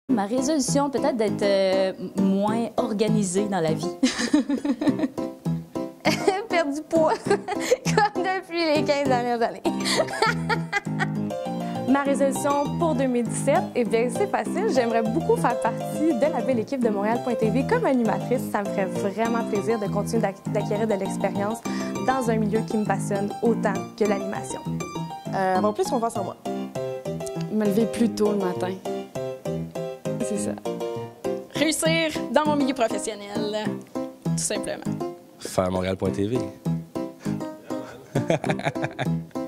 Ma résolution, peut-être d'être moins organisée dans la vie. Perdre du poids, comme depuis les 15 dernières années. Ma résolution pour 2017, eh bien, c'est facile. J'aimerais beaucoup faire partie de la belle équipe de Montréal.tv comme animatrice. Ça me ferait vraiment plaisir de continuer d'acquérir de l'expérience dans un milieu qui me passionne autant que l'animation. Avoir plus confiance en moi. Me lever plus tôt le matin. C'est ça. Réussir dans mon milieu professionnel, tout simplement. Faire Montréal.tv.